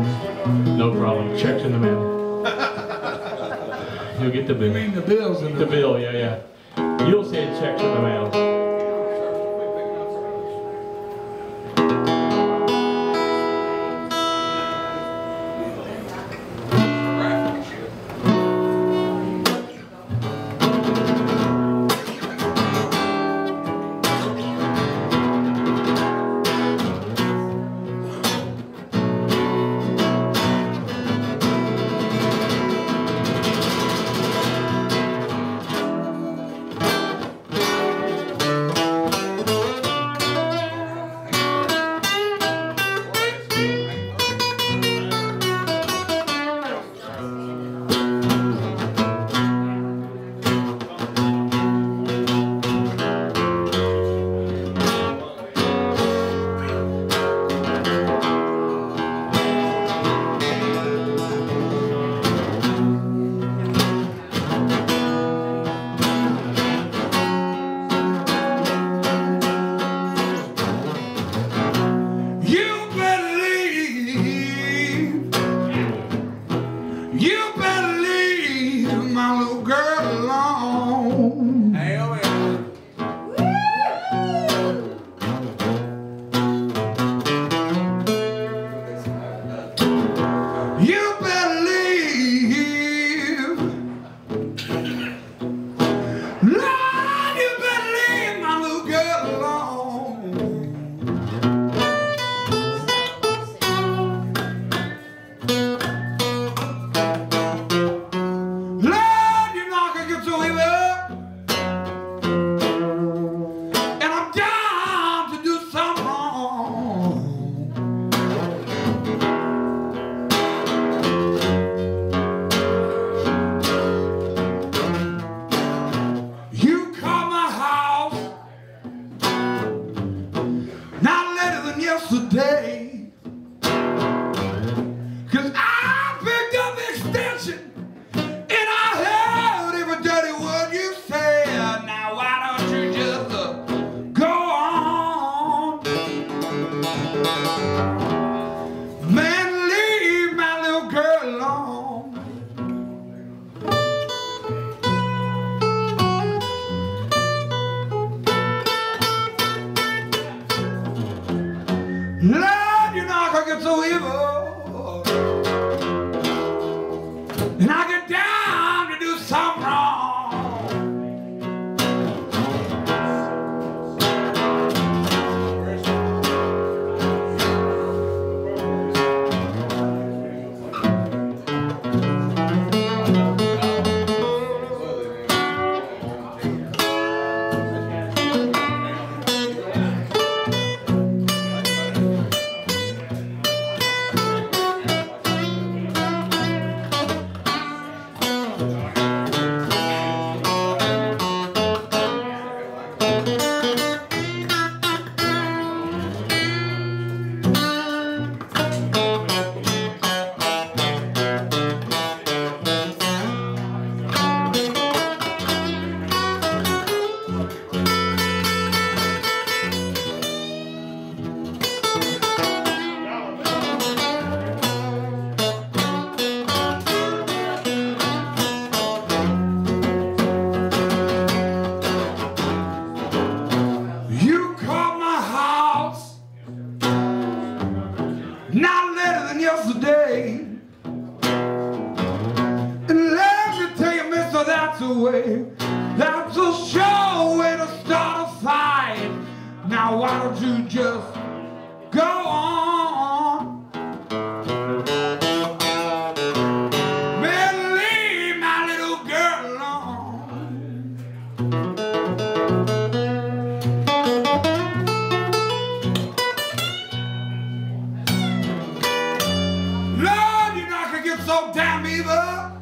No problem. Check's in the mail. You'll get the bill. You mean the bill's in the bill? Yeah. You'll say check's in the mail. You better leave my little girl alone. Hey, oh yeah. You better leave. Lord, you better leave my little girl alone. Yesterday, 'cause I picked up the extension and I heard every dirty word you said. Now why don't you just go on? Man, leave my little girl alone. Lord, you know I can get so evil, and I get down to do something wrong. Not later than yesterday. And let me tell you, mister, that's a way. That's a sure way to start a fight. Now why don't you just go on? Man, leave my little girl alone. Lord, you know I can get so damn evil.